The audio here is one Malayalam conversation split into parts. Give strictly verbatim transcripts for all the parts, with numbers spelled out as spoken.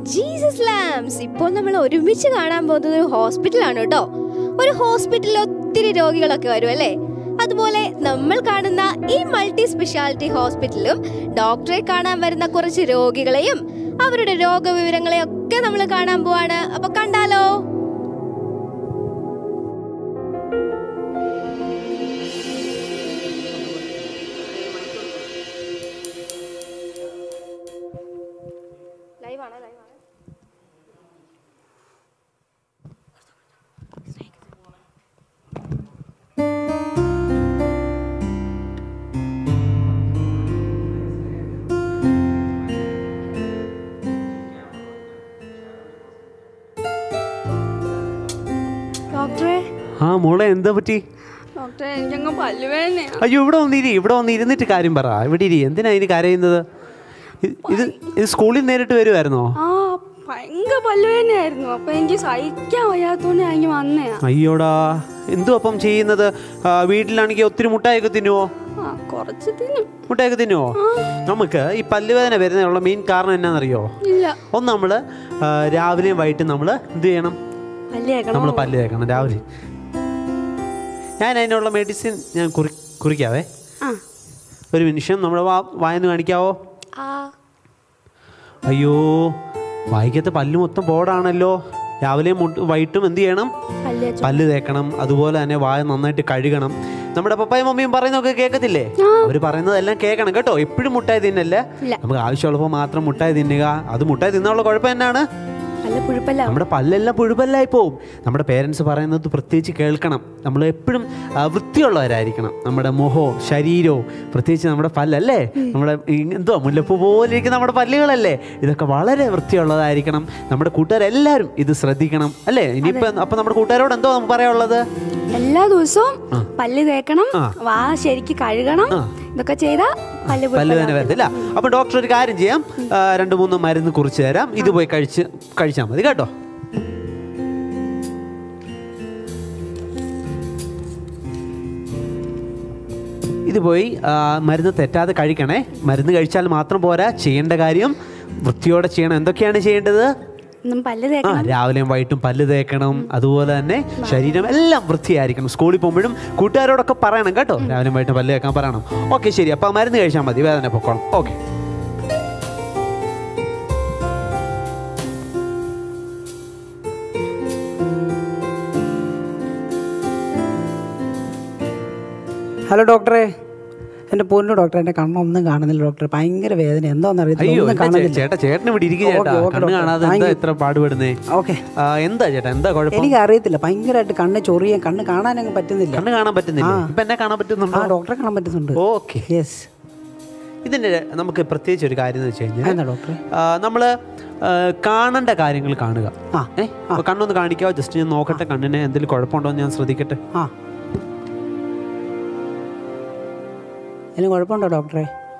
Jesus lamps. ഇപ്പോൾ നമ്മൾ ഒരുമിച്ച് കാണാൻ പോകുന്നത് ഒരു ഹോസ്പിറ്റലാണ് കേട്ടോ. ഒരു ഹോസ്പിറ്റലിൽ ഒത്തിരി രോഗികളൊക്കെ വരും അല്ലേ? അതുപോലെ നമ്മൾ കാണുന്ന ഈ മൾട്ടി സ്പെഷ്യാലിറ്റി ഹോസ്പിറ്റലും ഡോക്ടറെ കാണാൻ വരുന്ന കുറച്ച് രോഗികളെയും അവരുടെ രോഗവിവരങ്ങളെയും ഒക്കെ നമ്മൾ കാണാൻ പോവാണ്. അപ്പൊ കണ്ടാലോ? ആ മോളെ, എന്താ പറ്റി? അയ്യോ, ഇവിടെ വന്നിരി, ഇവിടെ വന്ന് ഇരുന്നിട്ട് കാര്യം പറ. ഇവിടെ ഇരി. എന്തിനാ ഇതിന് കരയുന്നത്? ഇത് ഇത് സ്കൂളിൽ നേരിട്ട് വരുമായിരുന്നോ? ഭയങ്കര പല്ലുവേദനയായിരുന്നു. അപ്പൊ എനിക്ക് സഹിക്കാൻ വയ്യാത്തോണ്ട് ഞാൻ വന്നേ. അയ്യോടാ, എന്തോ അപ്പം ചെയ്യുന്നത്? വീട്ടിലാണെങ്കിൽ ഒത്തിരി മുട്ടായൊക്കെ തിന്നുവോ? കുറച്ച് തിന്നും. മുട്ടായൊക്കെ തിന്നുവോ? നമുക്ക് ഈ പല്ലുവേദന വരുന്നതിനുള്ള മെയിൻ കാരണം എന്നാണെന്നറിയോ? ഒന്ന്, നമ്മള് രാവിലെയും വൈകിട്ടും നമ്മൾ എന്ത് ചെയ്യണം? നമ്മൾ പല്ല് തേക്കണം രാവിലെ. ഞാൻ അതിനുള്ള മെഡിസിൻ ഞാൻ കുറി കുറിക്കാവേ. ഒരു നിമിഷം. നമ്മുടെ വാ വായന്ന് കാണിക്കാവോ? അയ്യോ, വായിക്കത്തെ പല്ല് മൊത്തം പോടാണല്ലോ. രാവിലെയും വൈകിട്ടും എന്ത് ചെയ്യണം? പല്ല് തേക്കണം. അതുപോലെ തന്നെ വായ നന്നായിട്ട് കഴുകണം. നമ്മുടെ പപ്പായും മമ്മിയും പറയുന്നതൊക്കെ കേൾക്കത്തില്ലേ? അവർ പറയുന്നതെല്ലാം കേൾക്കണം കേട്ടോ. എപ്പോഴും മുട്ടായി തിന്നല്ലേ. നമുക്ക് ആവശ്യമുള്ളപ്പോൾ മാത്രം മുട്ടായി തിന്നുക. അത് മുട്ടായി തിന്നാനുള്ള കുഴപ്പം എന്നാണ്? നമ്മുടെ പല്ലെല്ലാം പുഴുപ്പല്ലായി പോവും. നമ്മുടെ പേരൻസ് പറയുന്നത് പ്രത്യേകിച്ച് കേൾക്കണം. നമ്മൾ എപ്പോഴും വൃത്തിയുള്ളവരായിരിക്കണം. നമ്മുടെ മുഖവും ശരീരവും, പ്രത്യേകിച്ച് നമ്മുടെ പല്ലല്ലേ, നമ്മുടെ എന്തോ മുല്ലപ്പൂ പോലെ ഇരിക്കുന്ന നമ്മുടെ പല്ലുകളല്ലേ, ഇതൊക്കെ വളരെ വൃത്തിയുള്ളതായിരിക്കണം. നമ്മുടെ കൂട്ടുകാരെല്ലാവരും ഇത് ശ്രദ്ധിക്കണം അല്ലേ? ഇനിയിപ്പോൾ അപ്പം നമ്മുടെ കൂട്ടുകാരോട് എന്തോ നമുക്ക് പറയാനുള്ളത്? എല്ലാ ദിവസവും പല്ല് തേക്കണം, വാ ശരിക്ക് കഴുകണം. ഇതൊക്കെ ചെയ്താൽ പല്ല് തന്നെ വരത്തില്ല. അപ്പൊ ഡോക്ടർ ഒരു കാര്യം ചെയ്യാം, രണ്ടു മൂന്ന് മരുന്ന് കുറിച്ച് തരാം. ഇത് പോയി കഴിച്ച് കഴിച്ചാൽ മതി കേട്ടോ. ഇത് പോയി മരുന്ന് തെറ്റാതെ കഴിക്കണേ. മരുന്ന് കഴിച്ചാൽ മാത്രം പോരാ, ചെയ്യേണ്ട കാര്യം വൃത്തിയോടെ ചെയ്യണം. എന്തൊക്കെയാണ് ചെയ്യേണ്ടത്? രാവിലെയും വൈകിട്ടും പല്ല് തേക്കണം. അതുപോലെ തന്നെ ശരീരം എല്ലാം വൃത്തിയായിരിക്കണം. സ്കൂളിൽ പോകുമ്പോഴും കൂട്ടുകാരോടൊക്കെ പറയണം കേട്ടോ, രാവിലെയും വൈകിട്ടും പല്ല് തേക്കാൻ പറയണം. ഓക്കെ, ശരി. അപ്പൊ മരുന്ന് കഴിച്ചാൽ മതി, വേദന പൊക്കോളും. ഓക്കെ. ഹലോ ഡോക്ടറെ. എൻ്റെ പൊന്നു ഡോക്ടർ, എൻ്റെ കണ്ണൊന്നും കാണുന്നില്ല ഡോക്ടർ. ഭയങ്കര വേദന, എന്താണെന്ന് അറിയത്തില്ല. ചേട്ടാ, ചേട്ടന് ഇവിടെ ഇരിക്കും. എത്ര പാടുപെടുന്നേ. ഓക്കെ, എന്താ ചേട്ടാ, എന്താ കുഴപ്പം? എനിക്ക് അറിയത്തില്ല. ഭയങ്കരമായിട്ട് കണ്ണ് ചൊറിയാൻ, കണ്ണ് കാണാനങ്ങ് പറ്റുന്നില്ല. കണ്ണ് കാണാൻ പറ്റുന്നില്ല. ഇപ്പൊ എന്നെ കാണാൻ പറ്റുന്നുണ്ടോ? ഡോക്ടറെ കാണാൻ പറ്റുന്നുണ്ട്. Okay, yes. ഇതിന്റെ നമുക്ക് പ്രത്യേകിച്ച് ഒരു കാര്യം എന്ന് വെച്ച് കഴിഞ്ഞാൽ, ഡോക്ടറെ, നമ്മള് കാണേണ്ട കാര്യങ്ങൾ കാണുക. ഏഹ് കണ്ണൊന്ന് കാണിക്കാവോ? ജസ്റ്റ് ഞാൻ നോക്കട്ടെ, കണ്ണിന് എന്തെങ്കിലും കുഴപ്പമുണ്ടോ എന്ന് ഞാൻ ശ്രദ്ധിക്കട്ടെ. ആ, അതിന് കുഴപ്പമുണ്ടോ ഡോക്ടറെ?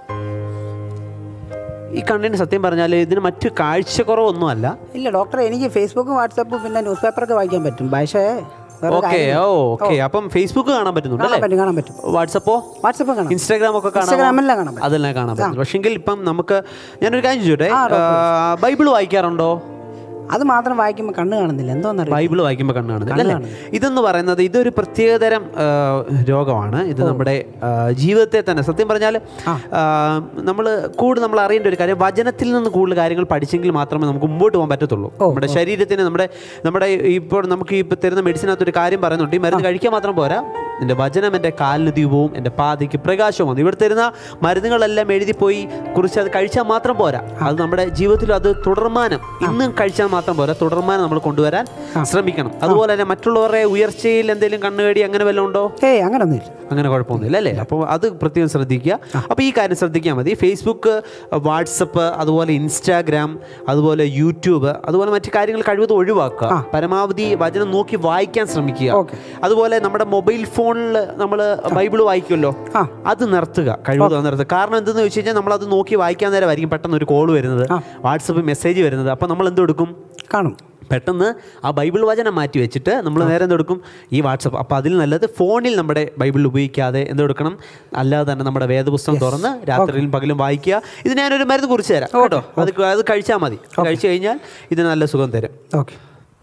ഈ കണ്ണിന് സത്യം പറഞ്ഞാൽ ഇതിന് മറ്റു കാഴ്ചക്കുറവൊന്നും അല്ല. ഇല്ല ഡോക്ടറെ, എനിക്ക് ഫേസ്ബുക്കും വാട്സാപ്പും പിന്നെ ന്യൂസ് പേപ്പറൊക്കെ വായിക്കാൻ പറ്റും. പക്ഷേ ഓക്കെ ഓക്കെ അപ്പം ഫേസ്ബുക്ക് കാണാൻ പറ്റുന്നുണ്ട് അല്ലേ? കാണാൻ പറ്റും. വാട്സപ്പോ? വാട്സപ്പ് കാണാം, ഇൻസ്റ്റാഗ്രാം ഒക്കെ കാണാം, അതെല്ലാം കാണാൻ പറ്റും. പക്ഷെങ്കിൽ ഇപ്പം നമുക്ക് ഞാനൊരു കാര്യം ചോദിച്ചോട്ടെ, ബൈബിൾ വായിക്കാറുണ്ടോ? അത് മാത്രം വായിക്കുമ്പോൾ കണ്ണ് കാണുന്നില്ല. എന്തോന്ന് ബൈബിൾ വായിക്കുമ്പോൾ കണ്ണ് കാണുന്നില്ല അല്ലേ? ഇതെന്ന് പറയുന്നത് ഇതൊരു പ്രത്യേകതരം രോഗമാണ്. ഇത് നമ്മുടെ ജീവിതത്തെ തന്നെ സത്യം പറഞ്ഞാൽ നമ്മൾ കൂടുതൽ നമ്മൾ അറിയേണ്ട ഒരു കാര്യം, വചനത്തിൽ നിന്ന് കൂടുതൽ കാര്യങ്ങൾ പഠിച്ചെങ്കിൽ മാത്രമേ നമുക്ക് മുമ്പോട്ട് പോകാൻ പറ്റത്തുള്ളൂ. നമ്മുടെ ശരീരത്തിന് നമ്മുടെ നമ്മുടെ ഇപ്പോൾ നമുക്ക് ഇപ്പോൾ തരുന്ന മെഡിസിനകത്ത് ഒരു കാര്യം പറയുന്നുണ്ട്, ഈ മരുന്ന് കഴിക്കാൻ മാത്രം പോരാ, എൻ്റെ വചനം എൻ്റെ കാലിന് ദീപവും എൻ്റെ പാതയ്ക്ക് പ്രകാശവും. ഇവിടെ തരുന്ന മരുന്നുകളെല്ലാം എഴുതിപ്പോയി കുറിച്ച് അത് കഴിച്ചാൽ മാത്രം പോരാ, അത് നമ്മുടെ ജീവിതത്തിൽ അത് തുടർമാനം ഇന്നും കഴിച്ചാൽ മാത്രം പോരാ, തുടർമാനം നമ്മൾ കൊണ്ടുവരാൻ ശ്രമിക്കണം. അതുപോലെ തന്നെ മറ്റുള്ളവരുടെ ഉയർച്ചയിൽ എന്തെങ്കിലും കണ്ണുകടി അങ്ങനെ വല്ലതും ഉണ്ടോ? ഏയ് അങ്ങനെയൊന്നുമില്ല. അങ്ങനെ കുഴപ്പമൊന്നുമില്ല അല്ലേ? അപ്പോൾ അത് പ്രത്യേകം ശ്രദ്ധിക്കുക. അപ്പോൾ ഈ കാര്യം ശ്രദ്ധിക്കാൻ മതി. ഫേസ്ബുക്ക്, വാട്സപ്പ്, അതുപോലെ ഇൻസ്റ്റാഗ്രാം, അതുപോലെ യൂട്യൂബ്, അതുപോലെ മറ്റു കാര്യങ്ങൾ കഴിവതും ഒഴിവാക്കുക. പരമാവധി വചനം നോക്കി വായിക്കാൻ ശ്രമിക്കുക. അതുപോലെ നമ്മുടെ മൊബൈൽ ഫോണിൽ നമ്മൾ ബൈബിൾ വായിക്കുമല്ലോ, അത് നിർത്തുക, കഴിവതും നിർത്തുക. കാരണം എന്തെന്ന് വെച്ച് കഴിഞ്ഞാൽ നമ്മളത് നോക്കി വായിക്കാൻ നേരം ആയിരിക്കും പെട്ടെന്ന് ഒരു കോൾ വരുന്നത്, വാട്സപ്പ് മെസ്സേജ് വരുന്നത്. അപ്പോൾ നമ്മൾ എന്ത് കൊടുക്കും? കാണും. പെട്ടെന്ന് ആ ബൈബിൾ വചനം മാറ്റി വെച്ചിട്ട് നമ്മൾ നേരെ എന്തെടുക്കും ഈ വാട്സപ്പ്. അപ്പോൾ അതിൽ നല്ലത് ഫോണിൽ നമ്മുടെ ബൈബിൾ ഉപയോഗിക്കാതെ എന്തെടുക്കണം, അല്ലാതെ തന്നെ നമ്മുടെ വേദപുസ്തകം തുറന്ന് രാത്രിയിലും പകലും വായിക്കുക. ഇത് ഞാനൊരു മരുന്ന് കുറിച്ച് തരാം കേട്ടോ. അത് അത് കഴിച്ചാൽ മതി. കഴിച്ചു കഴിഞ്ഞാൽ ഇത് നല്ല സുഖം തരും. ഓക്കെ.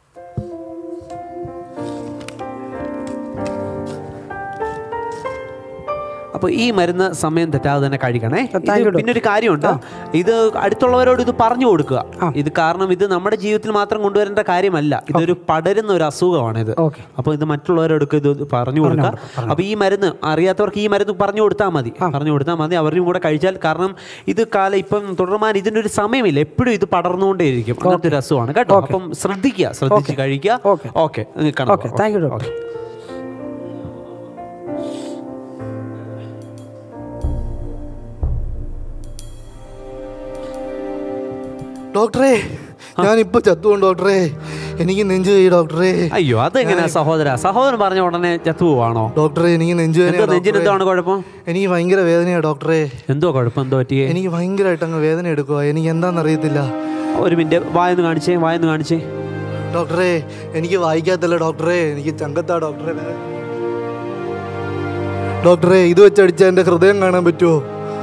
അപ്പോൾ ഈ മരുന്ന് സമയം തെറ്റാതെ തന്നെ കഴിക്കണേ. പിന്നെ ഒരു കാര്യമുണ്ട്, ഇത് അടുത്തുള്ളവരോട് ഇത് പറഞ്ഞു കൊടുക്കുക. ഇത് കാരണം ഇത് നമ്മുടെ ജീവിതത്തിൽ മാത്രം കൊണ്ടുവരേണ്ട കാര്യമല്ല, ഇതൊരു പടരുന്ന ഒരു അസുഖമാണിത്. അപ്പോൾ ഇത് മറ്റുള്ളവരോടൊക്കെ ഇത് പറഞ്ഞു കൊടുക്കുക. അപ്പോൾ ഈ മരുന്ന് അറിയാത്തവർക്ക് ഈ മരുന്ന് പറഞ്ഞു കൊടുത്താൽ മതി പറഞ്ഞു കൊടുത്താൽ മതി അവരും കൂടെ കഴിച്ചാൽ. കാരണം ഇത് കാലം ഇപ്പം തുടർമാൻ ഇതിൻ്റെ ഒരു സമയമില്ല, എപ്പോഴും ഇത് പടർന്നുകൊണ്ടേയിരിക്കും. അങ്ങനത്തെ ഒരു അസുഖമാണ് കേട്ടോ. അപ്പം ശ്രദ്ധിക്കുക, ശ്രദ്ധിച്ച് കഴിക്കുക. Okay, thank you doctor. ഡോക്ടറെ, ഞാനിപ്പോ ചത്തുപോകും ഡോക്ടറെ, എനിക്ക് നെഞ്ചു പോയി ഡോക്ടറെ. അയ്യോ, അതെങ്ങനെയാ സഹോദര? സഹോദരൻ പറഞ്ഞ ഉടനെ ചത്തു പോവാണോ? ഡോക്ടറെ, എനിക്ക് നെഞ്ചു നെഞ്ചിന് എന്താണ് കുഴപ്പം? എനിക്ക് ഭയങ്കര വേദനയാ ഡോക്ടറെ. എന്തോ കുഴപ്പം? എന്തോ പറ്റിയേ? എനിക്ക് ഭയങ്കരമായിട്ട് അങ്ങ് വേദന എടുക്കുക. എനിക്ക് എന്താണെന്ന് അറിയത്തില്ല. ഒരു മിനിറ്റ്, വായൊന്ന് കാണിച്ചേ, വായൊന്ന് കാണിച്ചേ. ഡോക്ടറെ, എനിക്ക് വായിക്കാത്തല്ല ഡോക്ടറെ, എനിക്ക് ചങ്കത്താ ഡോക്ടറെ. ഡോക്ടറെ, ഇത് വെച്ചടിച്ചാൽ എൻ്റെ ഹൃദയം കാണാൻ പറ്റുമോ?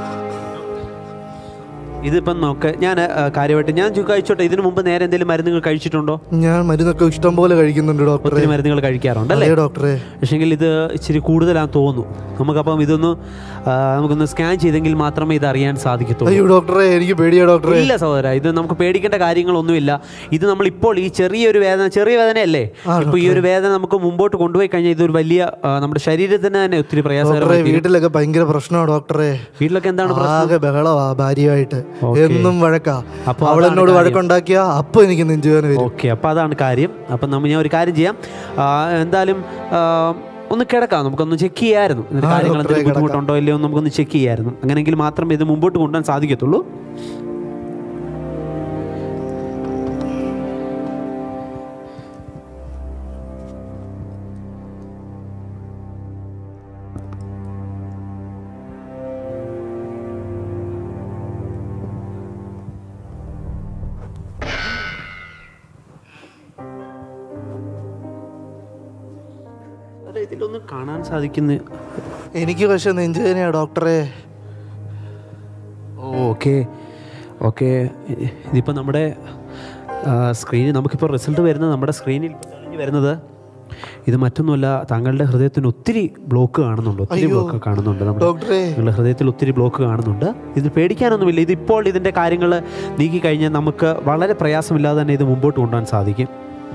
ഇതിപ്പം നോക്ക്, ഞാൻ കാര്യമായിട്ട് ഞാൻ കഴിച്ചോട്ടെ. ഇതിനു മുമ്പ് നേരെ എന്തെങ്കിലും മരുന്നുകൾ കഴിച്ചിട്ടുണ്ടോ? ഞാൻ മരുന്നൊക്കെ ഇഷ്ടം പോലെ കഴിക്കുന്നുണ്ട് ഡോക്ടറെ. ഒത്തിരി മരുന്നുകൾ കഴിക്കാറുണ്ട് അല്ലേ ഡോക്ടറെ? പക്ഷെങ്കിൽ ഇത് ഇച്ചിരി കൂടുതലാണെന്ന് തോന്നുന്നു. നമുക്കപ്പം ഇതൊന്ന് നമുക്കൊന്ന് സ്കാൻ ചെയ്തെങ്കിൽ മാത്രമേ ഇത് അറിയാൻ സാധിക്കത്തുള്ളൂ. അയ്യോ ഡോക്ടറെ, എനിക്ക് പേടിയാ ഡോക്ടറെ. ഇല്ല സഹോദര, ഇത് നമുക്ക് പേടിക്കേണ്ട കാര്യങ്ങളൊന്നുമില്ല. ഇത് നമ്മൾ ഇപ്പോൾ ഈ ചെറിയൊരു വേദന, ചെറിയ വേദനയല്ലേ, ഇപ്പോൾ ഈ ഒരു വേദന നമുക്ക് മുമ്പോട്ട് കൊണ്ടുപോയി കഴിഞ്ഞാൽ ഇതൊരു വലിയ നമ്മുടെ ശരീരത്തിന് തന്നെ ഒത്തിരി പ്രയാസകരമാണ്. വീട്ടിലൊക്കെ ഭയങ്കര പ്രശ്നമാണ് ഡോക്ടറെ. വീട്ടിലൊക്കെ എന്താണ് ആകെ ബഹളവാ, ഭാര്യയായിട്ട് എന്നും വഴക്കാ. അപ്പൊ അവളെന്നോട് വഴക്കുണ്ടാക്കിയ അപ്പൊ എനിക്ക് നെഞ്ചുവേദന വരും. ഓക്കെ, അപ്പൊ അതാണ് കാര്യം. അപ്പം നമ്മൾ ഞാൻ ഒരു കാര്യം ചെയ്യാം, എന്തായാലും ഒന്ന് കിടക്കാം, നമുക്കൊന്ന് ചെക്ക് ചെയ്യാമായിരുന്നു. ഇതിന്റെ കാര്യങ്ങൾ എന്തെങ്കിലും ബുദ്ധിമുട്ടുണ്ടോ ഇല്ലയോ നമുക്കൊന്ന് ചെക്ക് ചെയ്യാമായിരുന്നു. അങ്ങനെയെങ്കിൽ മാത്രമേ ഇത് മുമ്പോട്ട് കൊണ്ടുപോകാൻ സാധിക്കത്തുള്ളൂ. ഇതിലൊന്നും കാണാൻ സാധിക്കുന്ന എനിക്ക് പക്ഷെ നെഞ്ചുവേദനയാ ഡോക്ടറെ. ഓക്കെ ഓക്കെ ഇതിപ്പോൾ നമ്മുടെ സ്ക്രീനിൽ നമുക്കിപ്പോൾ റിസൾട്ട് വരുന്നത് നമ്മുടെ സ്ക്രീനിൽ തെളിഞ്ഞ് വരുന്നത് ഇത് മറ്റൊന്നുമല്ല, താങ്കളുടെ ഹൃദയത്തിന് ഒത്തിരി ബ്ലോക്ക് കാണുന്നുണ്ട്. ഒത്തിരി ബ്ലോക്ക് കാണുന്നുണ്ട് നമ്മുടെ നിങ്ങളുടെ ഹൃദയത്തിൽ ഒത്തിരി ബ്ലോക്ക് കാണുന്നുണ്ട്. ഇത് പേടിക്കാനൊന്നുമില്ല. ഇതിപ്പോൾ ഇതിൻ്റെ കാര്യങ്ങൾ നീക്കി കഴിഞ്ഞാൽ നമുക്ക് വളരെ പ്രയാസമില്ലാതെ തന്നെ ഇത് മുമ്പോട്ട് കൊണ്ടുപോകാൻ സാധിക്കും.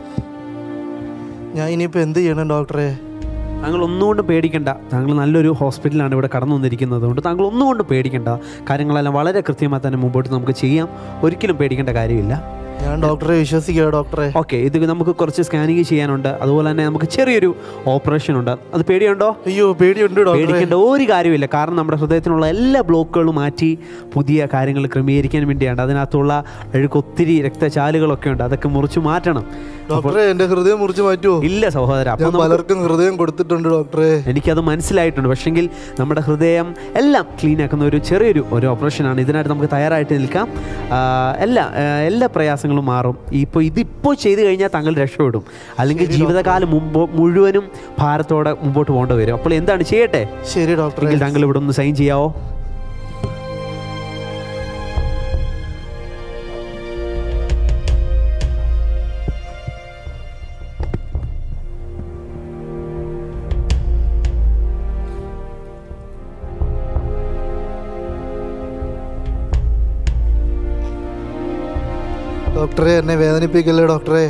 ഞാൻ ഇനിയിപ്പോൾ എന്ത് ചെയ്യണം ഡോക്ടറെ? താങ്കൾ ഒന്നുകൊണ്ടും പേടിക്കേണ്ട. താങ്കൾ നല്ലൊരു ഹോസ്പിറ്റലാണ് ഇവിടെ കടന്നു വന്നിരിക്കുന്നത് കൊണ്ട് താങ്കൾ ഒന്നുകൊണ്ടും പേടിക്കേണ്ട. കാര്യങ്ങളെല്ലാം വളരെ കൃത്യമായി തന്നെ മുമ്പോട്ട് നമുക്ക് ചെയ്യാം. ഒരിക്കലും പേടിക്കേണ്ട കാര്യമില്ല. ഞാൻ ഡോക്ടറെ വിശ്വസിക്കുക ഡോക്ടറെ. ഓക്കെ, ഇത് നമുക്ക് കുറച്ച് സ്കാനിങ് ചെയ്യാനുണ്ട്. അതുപോലെ തന്നെ നമുക്ക് ചെറിയൊരു ഓപ്പറേഷൻ ഉണ്ട്. അത് പേടിയുണ്ടോ? അയ്യോ പേടിയുണ്ട്. പേടിക്കേണ്ട ഒരു കാര്യമില്ല. കാരണം നമ്മുടെ ഹൃദയത്തിനുള്ള എല്ലാ ബ്ലോക്കുകളും മാറ്റി പുതിയ കാര്യങ്ങൾ ക്രമീകരിക്കാൻ വേണ്ടിയാണ്. അതിനകത്തുള്ള അഴുക്ക് ഒത്തിരി രക്തചാലുകളൊക്കെ ഉണ്ട്, അതൊക്കെ മുറിച്ച് മാറ്റണം. ഡോക്ടറെ, എന്റെ ഹൃദയം മുറിച്ച് മാറ്റുമോ? ഇല്ല സഹോദര, അപ്പം പലർക്കും ഹൃദയം കൊടുത്തിട്ടുണ്ട് ഡോക്ടറെ. എനിക്കത് മനസ്സിലായിട്ടുണ്ട്. പക്ഷെങ്കിൽ നമ്മുടെ ഹൃദയം എല്ലാം ക്ലീൻ ആക്കുന്ന ഒരു ചെറിയൊരു ഒരു ഓപ്പറേഷനാണ്. ഇതിനായിട്ട് നമുക്ക് തയ്യാറായിട്ട് നിൽക്കാം. എല്ലാ എല്ലാ പ്രയാസങ്ങളും മാറും. ഇപ്പോൾ ഇതിപ്പോൾ ചെയ്തു കഴിഞ്ഞാൽ താങ്കൾ രക്ഷപ്പെടും. അല്ലെങ്കിൽ ജീവിതകാലം മുമ്പ് മുഴുവനും ഭാരത്തോടെ മുമ്പോട്ട് പോകേണ്ടി വരും. അപ്പോൾ എന്താണ് ചെയ്യട്ടെ? ശരി ഡോക്ടർ. താങ്കൾ ഇവിടെ ഒന്ന് സൈൻ ചെയ്യാവോ? ഡോക്ടറെ, എന്നെ വേദനിപ്പിക്കല്ലേ ഡോക്ടറെ.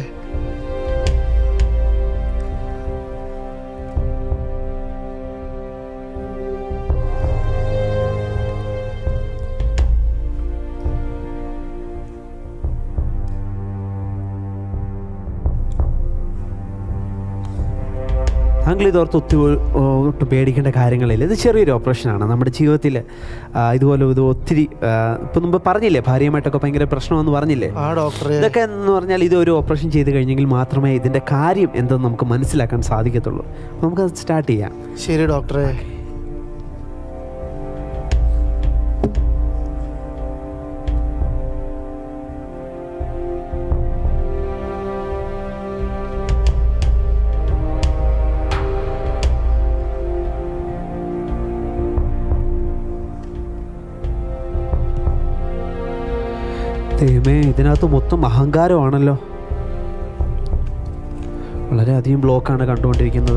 താങ്കൾ ഇതോർത്ത് ഒത്തിരി ഒട്ടും പേടിക്കേണ്ട കാര്യങ്ങളില്ല. ഇത് ചെറിയൊരു ഓപ്പറേഷനാണ്. നമ്മുടെ ജീവിതത്തിൽ ഇതുപോലെ ഇത് ഒത്തിരി ഇപ്പം മുമ്പ് പറഞ്ഞില്ലേ, ഭാര്യയുമായിട്ടൊക്കെ ഭയങ്കര പ്രശ്നമെന്ന് പറഞ്ഞില്ലേ. ഇതൊക്കെ എന്ന് പറഞ്ഞാൽ ഇത് ഒരു ഓപ്പറേഷൻ ചെയ്ത് കഴിഞ്ഞെങ്കിൽ മാത്രമേ ഇതിൻ്റെ കാര്യം എന്തെന്ന് നമുക്ക് മനസ്സിലാക്കാൻ സാധിക്കത്തുള്ളൂ. അപ്പോൾ നമുക്കത് സ്റ്റാർട്ട് ചെയ്യാം. ശരി ഡോക്ടറെ. ദൈവമേ, ഇതിനകത്ത് മൊത്തം അഹങ്കാരമാണല്ലോ. വളരെയധികം ബ്ലോക്കാണ് കണ്ടുകൊണ്ടിരിക്കുന്നത്.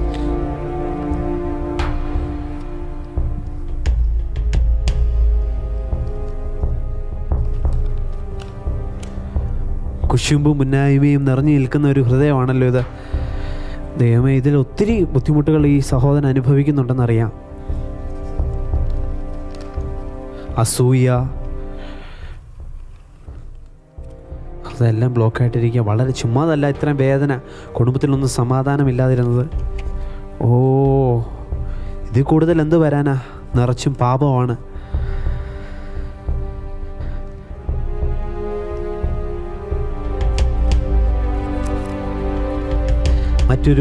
കുശുമ്പും മുന്നായ്മയും നിറഞ്ഞു നിൽക്കുന്ന ഒരു ഹൃദയമാണല്ലോ ഇത്. ദൈവമേ, ഇതിൽ ഒത്തിരി ബുദ്ധിമുട്ടുകൾ ഈ സഹോദരൻ അനുഭവിക്കുന്നുണ്ടെന്നറിയാം. അസൂയ, അതെല്ലാം ബ്ലോക്കായിട്ടിരിക്കുക. വളരെ ചുമ്മാതല്ല ഇത്രയും വേദന, കുടുംബത്തിലൊന്നും സമാധാനമില്ലാതിരുന്നത്. ഓ, ഇതിൽ കൂടുതൽ എന്ത് വരാനാ? നിറച്ചും പാപമാണ്. മറ്റൊരു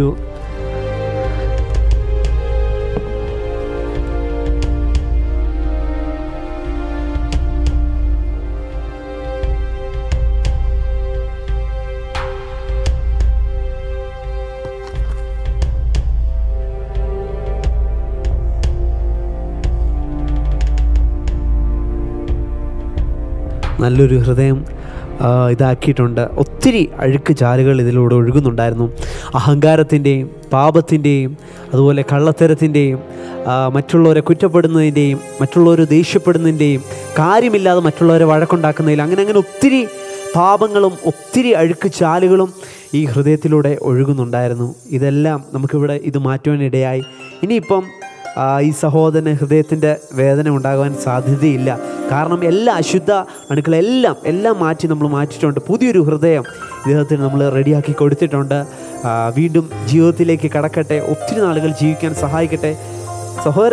നല്ലൊരു ഹൃദയം ഇതാക്കിയിട്ടുണ്ട്. ഒത്തിരി അഴുക്ക് ചാലുകൾ ഇതിലൂടെ ഒഴുകുന്നുണ്ടായിരുന്നു. അഹങ്കാരത്തിൻ്റെയും പാപത്തിൻ്റെയും അതുപോലെ കള്ളത്തരത്തിൻ്റെയും മറ്റുള്ളവരെ കുറ്റപ്പെടുന്നതിൻ്റെയും മറ്റുള്ളവരെ ദേഷ്യപ്പെടുന്നതിൻ്റെയും കാര്യമില്ലാതെ മറ്റുള്ളവരെ വഴക്കുണ്ടാക്കുന്നതിൽ അങ്ങനെ അങ്ങനെ ഒത്തിരി പാപങ്ങളും ഒത്തിരി അഴുക്ക് ചാലുകളും ഈ ഹൃദയത്തിലൂടെ ഒഴുകുന്നുണ്ടായിരുന്നു. ഇതെല്ലാം നമുക്കിവിടെ ഇത് മാറ്റുവാനിടയായി. ഇനിയിപ്പം ഈ സഹോദരന് ഹൃദയത്തിൻ്റെ വേദന ഉണ്ടാകാൻ സാധ്യതയില്ല. കാരണം എല്ലാ അശുദ്ധ അണുക്കളെല്ലാം എല്ലാം മാറ്റി നമ്മൾ മാറ്റിയിട്ടുണ്ട്. പുതിയൊരു ഹൃദയം ഇദ്ദേഹത്തിന് നമ്മൾ റെഡിയാക്കി കൊടുത്തിട്ടുണ്ട്. വീണ്ടും ജീവിതത്തിലേക്ക് കടക്കട്ടെ, ഒത്തിരി നാളുകൾ ജീവിക്കാൻ സഹായിക്കട്ടെ. സഹോദര,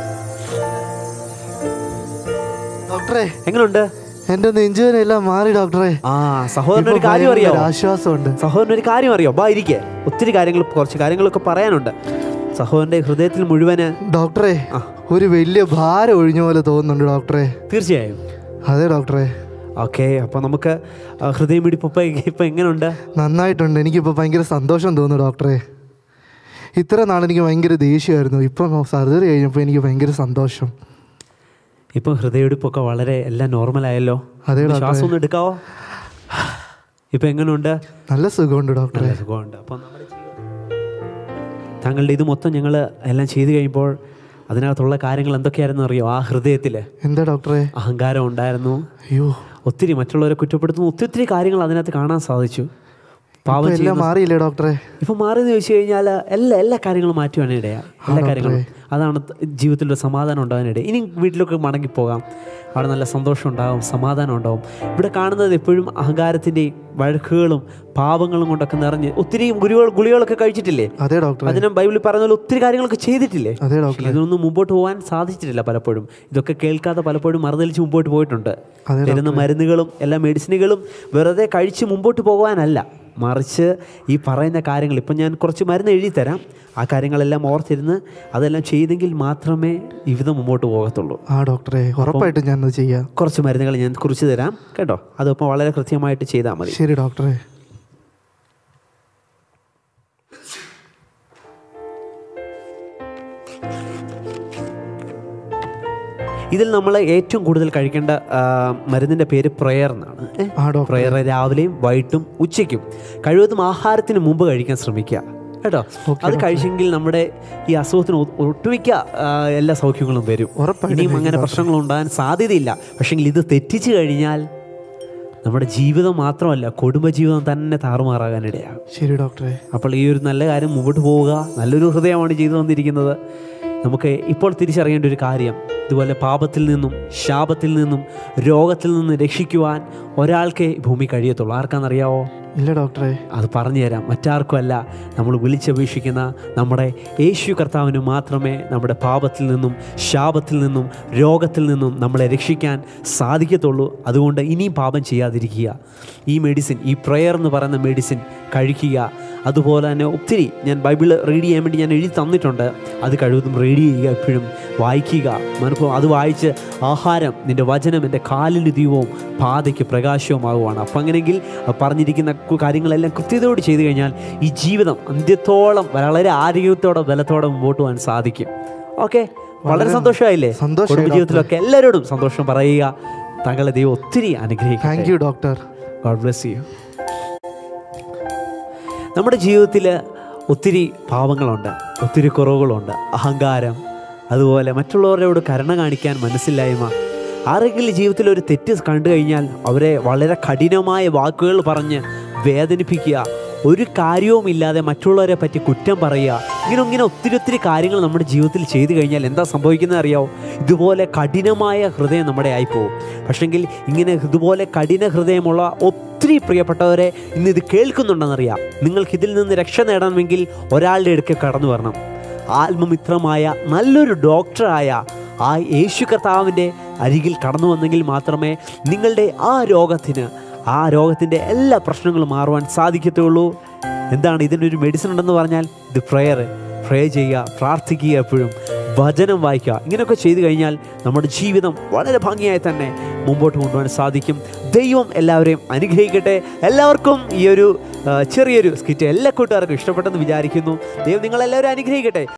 ഡോക്ടറെ എങ്ങനെയുണ്ട്? എന്റെ നെഞ്ചുവേനെല്ലാം മാറി ഡോക്ടറെ. ആ, സഹോദരൻ ഒരു കാര്യം അറിയോ? ആശ്വാസമുണ്ട്. സഹോദരൻ ഒരു കാര്യം അറിയോ? ബാ ഇരിക്കേ. ഒത്തിരി കാര്യങ്ങൾ കുറച്ച് കാര്യങ്ങളൊക്കെ പറയാനുണ്ട്. സഹോദരന്റെ ഹൃദയത്തിൽ മുഴുവന് ഡോക്ടറെ ഒരു വലിയ ഭാരം ഒഴിഞ്ഞ പോലെ തോന്നുന്നുണ്ട് ഡോക്ടറെ. തീർച്ചയായും അതെ ഡോക്ടറെ. ഓക്കെ, അപ്പൊ നമുക്ക് ഹൃദയമിടിപ്പ് ഇപ്പൊ എങ്ങനെയുണ്ട്? നന്നായിട്ടുണ്ട്. എനിക്കിപ്പോൾ ഭയങ്കര സന്തോഷം തോന്നുന്നു ഡോക്ടറെ. ഇത്ര നാളെനിക്ക് ഭയങ്കര ദേഷ്യമായിരുന്നു. ഇപ്പം സർജറി കഴിഞ്ഞപ്പോൾ എനിക്ക് ഭയങ്കര സന്തോഷം. ഇപ്പം ഹൃദയമിടിപ്പൊക്കെ വളരെ എല്ലാം നോർമലായല്ലോ. അതെ, ശ്വാസം ഒന്ന് എടുക്കാവോ? ഇപ്പൊ എങ്ങനെയുണ്ട്? നല്ല സുഖമുണ്ട് ഡോക്ടറെ. സുഖമുണ്ട്. അപ്പം നമ്മുടെ താങ്കളുടെ ഇത് മൊത്തം ഞങ്ങൾ എല്ലാം ചെയ്തു കഴിയുമ്പോൾ അതിനകത്തുള്ള കാര്യങ്ങൾ എന്തൊക്കെയായിരുന്നു അറിയോ? ആ ഹൃദയത്തിൽ എന്താ ഡോക്ടറെ? അഹങ്കാരം ഉണ്ടായിരുന്നു. അയ്യോ, ഒത്തിരി മറ്റുള്ളവരെ കുറ്റപ്പെടുത്തുന്ന ഒത്തിരി ഒത്തിരി കാര്യങ്ങൾ അതിനകത്ത് കാണാൻ സാധിച്ചു. പാവം എല്ലാം മാറിയില്ലേ ഡോക്ടറെ? ഇപ്പം മാറിയെന്ന് ചോദിച്ചു കഴിഞ്ഞാൽ എല്ലാ എല്ലാ കാര്യങ്ങളും മാറ്റുവാനിടയാണ്. എല്ലാ കാര്യങ്ങളും അതാണ് ജീവിതത്തിലൊരു സമാധാനം ഉണ്ടാകാനിടയിൽ. ഇനി വീട്ടിലൊക്കെ മടങ്ങിപ്പോകാം. അവിടെ നല്ല സന്തോഷം ഉണ്ടാകും, സമാധാനം ഉണ്ടാവും. ഇവിടെ കാണുന്നത് എപ്പോഴും അഹങ്കാരത്തിൻ്റെയും വഴക്കുകളും പാപങ്ങളും കൊണ്ടൊക്കെ നിറഞ്ഞ് ഒത്തിരി ഗുരുകൾ ഗുളികളൊക്കെ കഴിച്ചിട്ടില്ലേ? അതെ ഡോക്ടർ. അതിനും ബൈബിളിൽ പറയുന്ന പോലെ ഒത്തിരി കാര്യങ്ങളൊക്കെ ചെയ്തിട്ടില്ലേ? അതെ ഡോക്ടർ. ഇതൊന്നും മുമ്പോട്ട് പോകാൻ സാധിച്ചിട്ടില്ല. പലപ്പോഴും ഇതൊക്കെ കേൾക്കാതെ പലപ്പോഴും മറുതലിച്ച് മുമ്പോട്ട് പോയിട്ടുണ്ട്. തരുന്ന മരുന്നുകളും എല്ലാ മെഡിസിനുകളും വെറുതെ കഴിച്ച് മുമ്പോട്ട് പോകാനല്ല, മറിച്ച് ഈ പറയുന്ന കാര്യങ്ങൾ ഇപ്പം ഞാൻ കുറച്ച് മരുന്ന് എഴുതി തരാം. ആ കാര്യങ്ങളെല്ലാം ഓർത്തിരുന്ന് അതെല്ലാം ചെയ്തെങ്കിൽ മാത്രമേ ജീവിതം മുമ്പോട്ട് പോകത്തുള്ളൂ. ആ ഡോക്ടറെ, ഉറപ്പായിട്ടും ഞാൻ അത് ചെയ്യാം. കുറച്ച് മരുന്നുകൾ ഞാൻ കുറിച്ച് തരാം കേട്ടോ. അതിപ്പോൾ വളരെ കൃത്യമായിട്ട് ചെയ്താൽ മതി. ശരി ഡോക്ടറെ. ഇതിൽ നമ്മൾ ഏറ്റവും കൂടുതൽ കഴിക്കേണ്ട മരുന്നിൻ്റെ പേര് പ്രയർ എന്നാണ്. പ്രയർ രാവിലെയും വൈകിട്ടും ഉച്ചയ്ക്കും കഴിവതും ആഹാരത്തിന് മുമ്പ് കഴിക്കാൻ ശ്രമിക്കുക കേട്ടോ. അത് കഴിച്ചെങ്കിൽ നമ്മുടെ ഈ അസുഖത്തിന് ഒട്ടുമിക്ക എല്ലാ സൗഖ്യങ്ങളും വരും. ഇനിയും അങ്ങനെ പ്രശ്നങ്ങൾ ഉണ്ടാകാൻ സാധ്യതയില്ല. പക്ഷെങ്കിൽ ഇത് തെറ്റിച്ച് കഴിഞ്ഞാൽ നമ്മുടെ ജീവിതം മാത്രമല്ല കുടുംബജീവിതം തന്നെ താറുമാറാകാനിടയാണ്. ശരി ഡോക്ടറെ. അപ്പോൾ ഈ ഒരു നല്ല കാര്യം മുമ്പോട്ട് പോവുക. നല്ലൊരു ഹൃദയമാണ് ചെയ്തു വന്നിരിക്കുന്നത്. നമുക്ക് ഇപ്പോൾ തിരിച്ചറിയേണ്ട ഒരു കാര്യം, ഇതുപോലെ പാപത്തിൽ നിന്നും ശാപത്തിൽ നിന്നും രോഗത്തിൽ നിന്നും രക്ഷിക്കുവാൻ ഒരാൾക്കേ ഭൂമി കഴിയത്തുള്ളൂ. ആർക്കാണെന്നറിയാവോ? ഇല്ല ഡോക്ടറെ. അത് പറഞ്ഞു തരാം. മറ്റാർക്കുമല്ല, നമ്മൾ വിളിച്ചപേക്ഷിക്കുന്ന നമ്മുടെ യേശു കർത്താവിന് മാത്രമേ നമ്മുടെ പാപത്തിൽ നിന്നും ശാപത്തിൽ നിന്നും രോഗത്തിൽ നിന്നും നമ്മളെ രക്ഷിക്കാൻ സാധിക്കത്തുള്ളൂ. അതുകൊണ്ട് ഇനിയും പാപം ചെയ്യാതിരിക്കുക. ഈ മെഡിസിൻ, ഈ പ്രയർ എന്ന് പറയുന്ന മെഡിസിൻ കഴിക്കുക. അതുപോലെ തന്നെ ഒത്തിരി ഞാൻ ബൈബിൾ റീഡ് ചെയ്യാൻ വേണ്ടി ഞാൻ എഴുതി തന്നിട്ടുണ്ട്. അത് കഴിവതും റീഡ് ചെയ്യുക, എപ്പോഴും വായിക്കുക. മനഃപൂർവ്വം അത് വായിച്ച് ആഹാരം, നിൻ്റെ വചനം എൻ്റെ കാലിന് ദീപവും പാതയ്ക്ക് പ്രകാശവുമാകുവാണ്. അപ്പം അങ്ങനെയെങ്കിൽ പറഞ്ഞിരിക്കുന്ന കാര്യങ്ങളെല്ലാം കൃത്യതയോട് ചെയ്തു കഴിഞ്ഞാൽ ഈ ജീവിതം അന്ത്യത്തോളം വളരെ ആരോഗ്യത്തോടെ ബലത്തോടെ മുമ്പോട്ട് പോകാൻ സാധിക്കും. ഓക്കെ, വളരെ സന്തോഷമായില്ലേ? കുടുംബ ജീവിതത്തിലൊക്കെ എല്ലാവരോടും സന്തോഷം പറയുക. താങ്കളെ ദൈവം ഒത്തിരി അനുഗ്രഹിക്കട്ടെ. Thank you doctor. God bless you. നമ്മുടെ ജീവിതത്തിൽ ഒത്തിരി പാവങ്ങളുണ്ട്, ഒത്തിരി കുറവുകളുണ്ട്. അഹങ്കാരം, അതുപോലെ മറ്റുള്ളവരോട് കരുണ കാണിക്കാൻ മനസ്സില്ലായ്മ. ആരെങ്കിലും ജീവിതത്തിൽ ഒരു തെറ്റ് കണ്ടു കഴിഞ്ഞാൽ അവരെ വളരെ കഠിനമായ വാക്കുകൾ പറഞ്ഞ് വേദനിപ്പിക്കുക, ഒരു കാര്യവുമില്ലാതെ മറ്റുള്ളവരെ പറ്റി കുറ്റം പറയുക, ഇങ്ങനെ ഇങ്ങനെ ഒത്തിരി ഒത്തിരി കാര്യങ്ങൾ നമ്മുടെ ജീവിതത്തിൽ ചെയ്തു കഴിഞ്ഞാൽ എന്താ സംഭവിക്കുന്നത് അറിയാമോ? ഇതുപോലെ കഠിനമായ ഹൃദയം നമ്മുടെ ആയിപ്പോവും. പക്ഷെങ്കിൽ ഇങ്ങനെ ഇതുപോലെ കഠിന ഹൃദയമുള്ള ഒത്തിരി പ്രിയപ്പെട്ടവരെ ഇന്ന് ഇത് കേൾക്കുന്നുണ്ടെന്നറിയാം. നിങ്ങൾക്കിതിൽ നിന്ന് രക്ഷ നേടണമെങ്കിൽ ഒരാളുടെ അടുക്കൽ കടന്നു വരണം. ആത്മമിത്രമായ നല്ലൊരു ഡോക്ടറായ ആ യേശു കർത്താവിൻ്റെ അരികിൽ കടന്നു വന്നെങ്കിൽ മാത്രമേ നിങ്ങളുടെ ആ രോഗത്തിന് ആ രോഗത്തിൻ്റെ എല്ലാ പ്രശ്നങ്ങളും മാറുവാൻ സാധിക്കത്തുള്ളൂ. എന്താണ് ഇതിനൊരു മെഡിസിൻ ഉണ്ടെന്ന് പറഞ്ഞാൽ ഇത് പ്രെയർ. പ്രേ ചെയ്യുക, പ്രാർത്ഥിക്കുക, എപ്പോഴും വചനം വായിക്കുക. ഇങ്ങനെയൊക്കെ ചെയ്തു കഴിഞ്ഞാൽ നമ്മുടെ ജീവിതം വളരെ ഭംഗിയായി തന്നെ മുമ്പോട്ട് കൊണ്ടുപോകാൻ സാധിക്കും. ദൈവം എല്ലാവരെയും അനുഗ്രഹിക്കട്ടെ. എല്ലാവർക്കും ഈ ഒരു ചെറിയൊരു സ്കിറ്റ് എല്ലാ കൂട്ടുകാർക്കും ഇഷ്ടപ്പെട്ടെന്ന് വിചാരിക്കുന്നു. ദൈവം നിങ്ങളെല്ലാവരും അനുഗ്രഹിക്കട്ടെ.